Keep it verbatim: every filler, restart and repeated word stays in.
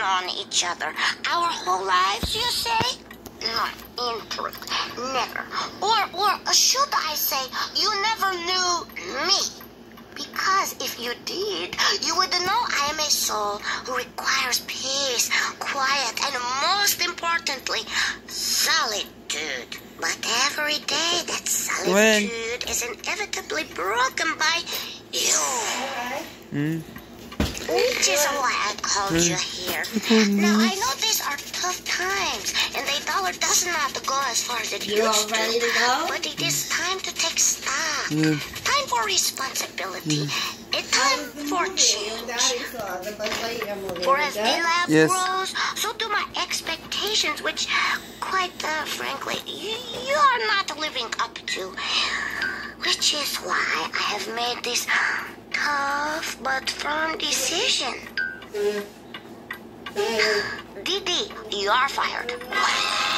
on each other our whole lives, you say? No, in truth, never. Or, or should I say, you never knew me? Because if you did, you would know I am a soul who requires peace, quiet, and most importantly, solitude. But every day, that solitude when? is inevitably broken by you. Mm. Which is why I called you here. Now, I know these are tough times, and the dollar does not go as far as it You all used to. ready to go? But it is time to take stock. Yeah. Time for responsibility. A time for change. For as D-Lab Yes. grows, so do my expectations, which, quite uh, frankly, you, you are not living up to. Which is why I have made this tough but firm decision. Dee Dee, you are fired.